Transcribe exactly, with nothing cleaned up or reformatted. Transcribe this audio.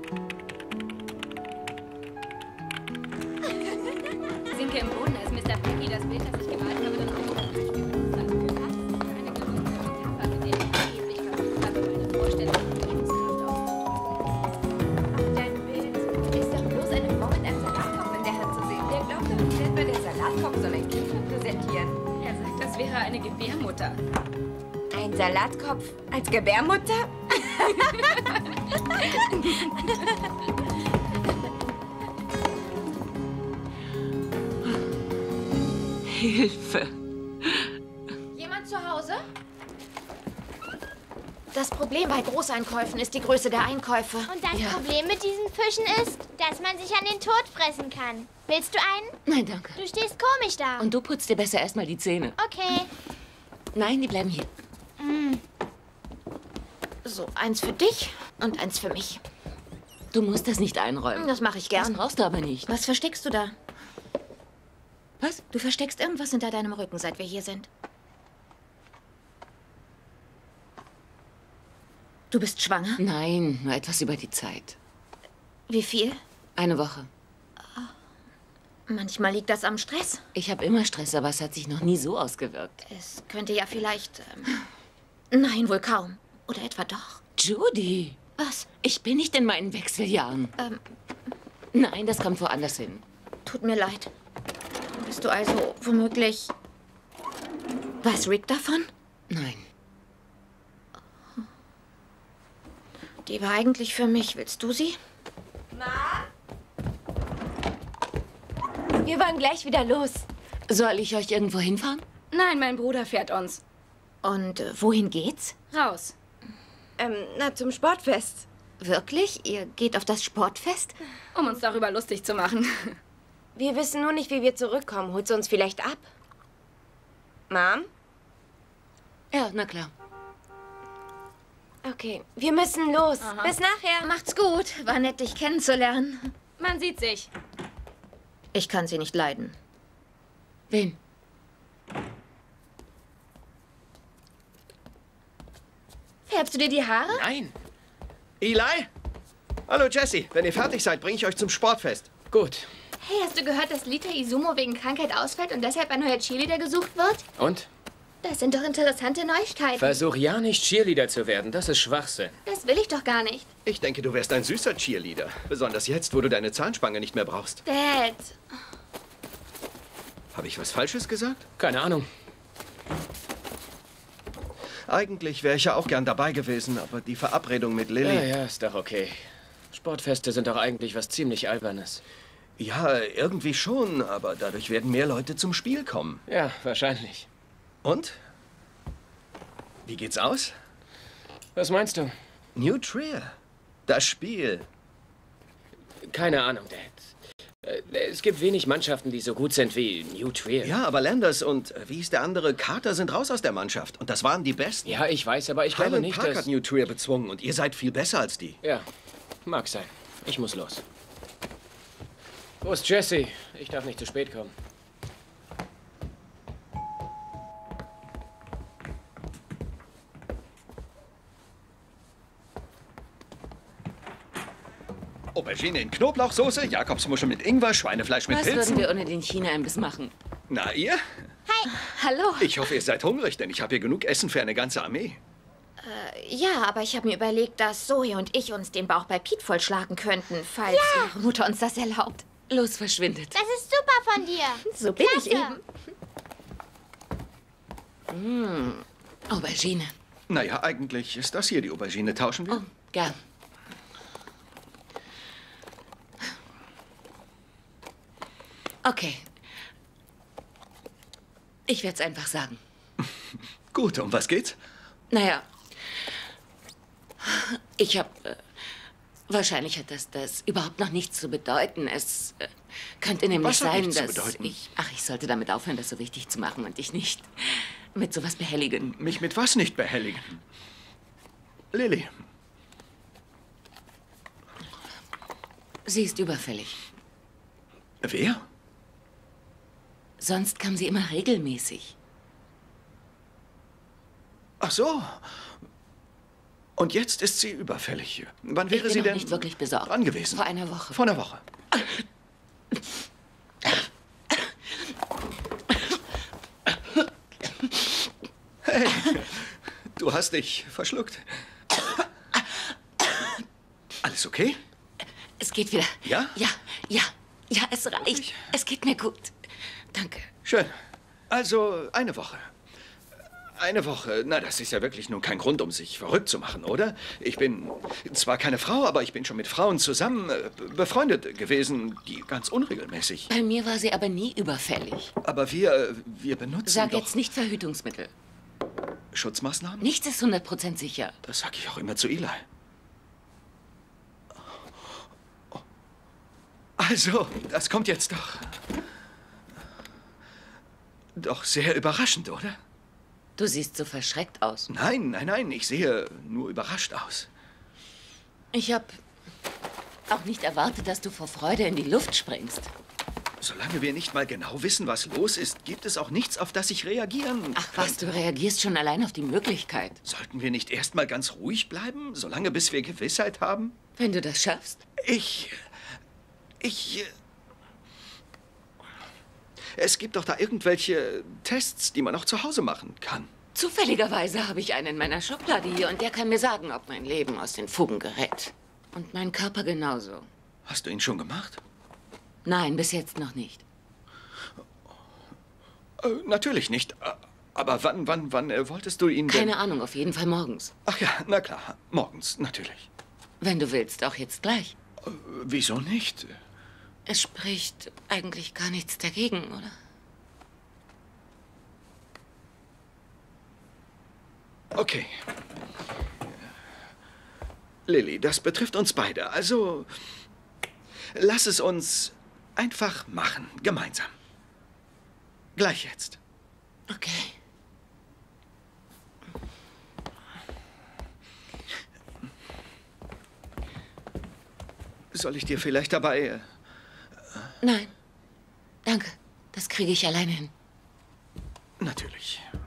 Sinke im Boden, als Mister Peggy das Bild, das ich gemalt habe, dann auch wieder durchgeführt hat. Eine gelungene Metapher, mit der ich ewig versucht habe, meine Vorstellung von Lebenskraft auszudrücken. Dein Bild ist doch bloß eine Frau mit einem Salatkopf in der Hand zu sehen. Wer glaubt doch nicht etwa, der Salatkopf soll ein Kind repräsentieren? Er sagt, das wäre eine Gebärmutter. Ein Salatkopf als Gebärmutter? Hilfe. Jemand zu Hause? Das Problem bei Großeinkäufen ist die Größe der Einkäufe. Und das Ja. Problem mit diesen Fischen ist, dass man sich an den Tod fressen kann. Willst du einen? Nein, danke. Du stehst komisch da. Und du putzt dir besser erstmal die Zähne. Okay. Nein, die bleiben hier. So, eins für dich und eins für mich. Du musst das nicht einräumen. Das mache ich Das gern. brauchst du aber nicht. Was versteckst du da? Was? Du versteckst irgendwas hinter deinem Rücken, seit wir hier sind. Du bist schwanger? Nein, nur etwas über die Zeit. Wie viel? Eine Woche. Manchmal liegt das am Stress. Ich habe immer Stress, aber es hat sich noch nie so ausgewirkt. Es könnte ja vielleicht... Ähm, nein, wohl kaum. Oder etwa doch. Judy, Was? ich bin nicht in meinen Wechseljahren. Ähm, Nein, das kommt woanders hin. tut mir leid. Bist du also womöglich... Weiß Rick davon? Nein. Die war eigentlich für mich. Willst du sie? Wir wollen gleich wieder los. Soll ich euch irgendwo hinfahren? Nein, mein Bruder fährt uns. Und äh, wohin geht's? Raus. Ähm, na, zum Sportfest. Wirklich? Ihr geht auf das Sportfest? Um uns darüber lustig zu machen. Wir wissen nur nicht, wie wir zurückkommen. Holt sie uns vielleicht ab? Mom? Ja, na klar. Okay, wir müssen los. Bis nachher. Macht's gut. War nett, dich kennenzulernen. Man sieht sich. Ich kann sie nicht leiden. Wen? Färbst du dir die Haare? Nein. Eli? Hallo Jesse, wenn ihr fertig seid, bringe ich euch zum Sportfest. Gut. Hey, hast du gehört, dass Lita Izumo wegen Krankheit ausfällt und deshalb ein neuer Cheerleader gesucht wird? Und? Das sind doch interessante Neuigkeiten. Versuch ja nicht Cheerleader zu werden. Das ist Schwachsinn. Das will ich doch gar nicht. Ich denke, du wärst ein süßer Cheerleader. Besonders jetzt, wo du deine Zahnspange nicht mehr brauchst. Dad. Habe ich was Falsches gesagt? Keine Ahnung. Eigentlich wäre ich ja auch gern dabei gewesen, aber die Verabredung mit Lilly... Ja, ja, ist doch okay. Sportfeste sind doch eigentlich was ziemlich Albernes. Ja, irgendwie schon, aber dadurch werden mehr Leute zum Spiel kommen. Ja, wahrscheinlich. Und? Wie geht's aus? Was meinst du? New Trier. Das Spiel. Keine Ahnung, Dad. Äh, Es gibt wenig Mannschaften, die so gut sind wie New Trier. Ja, aber Landers und, äh, wie ist der andere, Carter sind raus aus der Mannschaft. Und das waren die Besten. Ja, ich weiß, aber ich glaube Highland nicht, Park dass... hat New Trier bezwungen und ihr seid viel besser als die. Ja, mag sein. Ich muss los. Wo ist Jesse? Ich darf nicht zu spät kommen. Aubergine in Knoblauchsoße, Jakobsmuschel mit Ingwer, Schweinefleisch mit Was Pilzen. würden wir ohne den China-Imbiss machen? Na, ihr? Hallo. Ich hoffe, ihr seid hungrig, denn ich habe hier genug Essen für eine ganze Armee. Ja, aber ich habe mir überlegt, dass Zoe und ich uns den Bauch bei Pete vollschlagen könnten, falls ihre Mutter uns das erlaubt. Los, verschwindet. Das ist super von dir. So bin Klasse. ich eben. Aubergine. Naja, eigentlich ist das hier die Aubergine. Tauschen wir? Oh, gern. Okay. Ich werde es einfach sagen. Gut, um was geht's? Naja, ich habe... Äh, wahrscheinlich hat das, das überhaupt noch nichts zu bedeuten. Es äh, könnte nämlich Was hat sein, nichts zu dass bedeuten? ich... Ach, ich sollte damit aufhören, das so wichtig zu machen und dich nicht mit sowas behelligen. Mich mit was nicht behelligen? Lilly, Sie ist überfällig. wer? Sonst kam sie immer regelmäßig. Ach so. Und jetzt ist sie überfällig. Wann wäre Ich bin sie noch denn nicht wirklich besorgt. dran gewesen? Vor einer Woche. Vor einer Woche. Hey, du hast dich verschluckt. Alles okay? Es geht wieder. Ja? Ja, ja, ja, es reicht. Es geht mir gut. Danke. Schön. Also eine Woche. Eine Woche. Na, das ist ja wirklich nun kein Grund, um sich verrückt zu machen, oder? Ich bin zwar keine Frau, aber ich bin schon mit Frauen zusammen äh, befreundet gewesen, die ganz unregelmäßig. Bei mir war sie aber nie überfällig. Aber wir, äh, wir benutzen Sag doch jetzt nicht Verhütungsmittel. Schutzmaßnahmen? Nichts ist hundert Prozent sicher. Das sage ich auch immer zu Eli. Also, das kommt jetzt doch. Doch sehr überraschend, oder? Du siehst so verschreckt aus. Nein, nein, nein, ich sehe nur überrascht aus. Ich habe auch nicht erwartet, dass du vor Freude in die Luft springst. Solange wir nicht mal genau wissen, was los ist, gibt es auch nichts, auf das ich reagieren Ach was, du reagierst schon allein auf die Möglichkeit. Sollten wir nicht erst mal ganz ruhig bleiben, solange bis wir Gewissheit haben? Wenn du das schaffst. Ich... Ich... Es gibt doch da irgendwelche Tests, die man auch zu Hause machen kann. Zufälligerweise habe ich einen in meiner Schublade hier und der kann mir sagen, ob mein Leben aus den Fugen gerät. Und mein Körper genauso. Hast du ihn schon gemacht? Nein, bis jetzt noch nicht. Äh, natürlich nicht. Äh, Aber wann, wann, wann äh, wolltest du ihn denn... Keine Ahnung, auf jeden Fall morgens. Ach ja, na klar. Morgens, natürlich. Wenn du willst, auch jetzt gleich. Äh, wieso nicht? Es spricht eigentlich gar nichts dagegen, oder? Okay. Lilly, das betrifft uns beide. Also, lass es uns einfach machen, gemeinsam. Gleich jetzt. Okay. Soll ich dir vielleicht dabei... Äh, Nein. Danke. Das kriege ich alleine hin. natürlich.